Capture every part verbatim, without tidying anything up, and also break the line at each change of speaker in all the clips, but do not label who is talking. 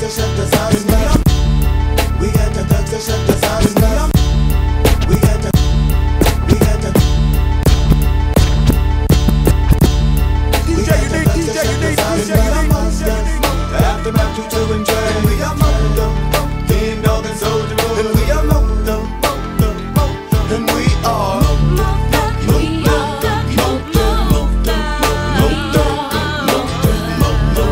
shut the sauce up. We got the thugs to shut the sauce up. We got the, we got the. D J Uneek, D J Uneek, D J Uneek. Aftermath you to enjoy. We are Moto, King Dog and Soldier Boy. And we are Moto, Moto, Moto. And we are Moto, Moto, Moto, Moto, Moto,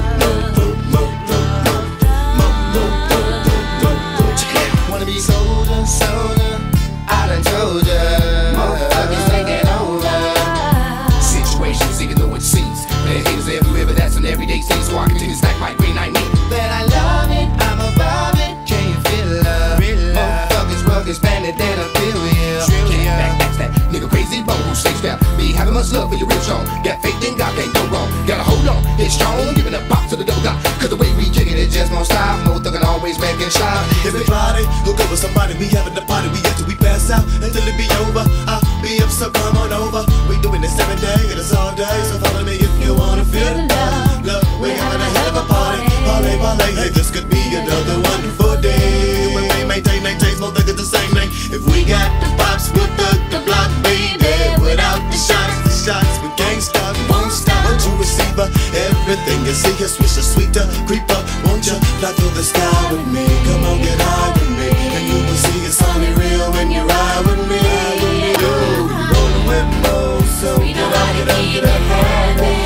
Moto. Wanna be soldier, soldier, I done told ya. Motherfuckers taking over. Situations, even though it seems there haters everywhere, but that's an everyday thing. So I continue to stack my green, I need. But I love it, I'm above it. Can you feel love? Motherfuckers, rugged, bandit, then I feel you. Can't back, that's that nigga crazy bone who stays down. Be having much love for your real strong. Got faith in God, can't go wrong. Gotta hold on, it's strong. Giving a pop to the double God. Cause the way we kick it, it just won't stop. No thuggin' always back and shot. Everybody, hook up with somebody. We having the party, we get till we pass out. Until it be over, I'll be up, so come on over. We doing this every day, and it's all day. So follow me if you wanna feel the love. Look, we having a hell of a party. Party, party, hey, this could be another wonderful day. When we maintain, maintain, smoke like it's the same thing. If we got the pops, we'll thug the block, baby. Without the shots, the shots, we can't stop, won't stop. But you receiver, everything you see is swisher, sweeter, creeper. Won't you fly through the sky with me? Come on, get high with me, and you will see it's only real when you ride with me. Ride with me, yo, we rollin' with Mo, so get up, get up, get up, get up.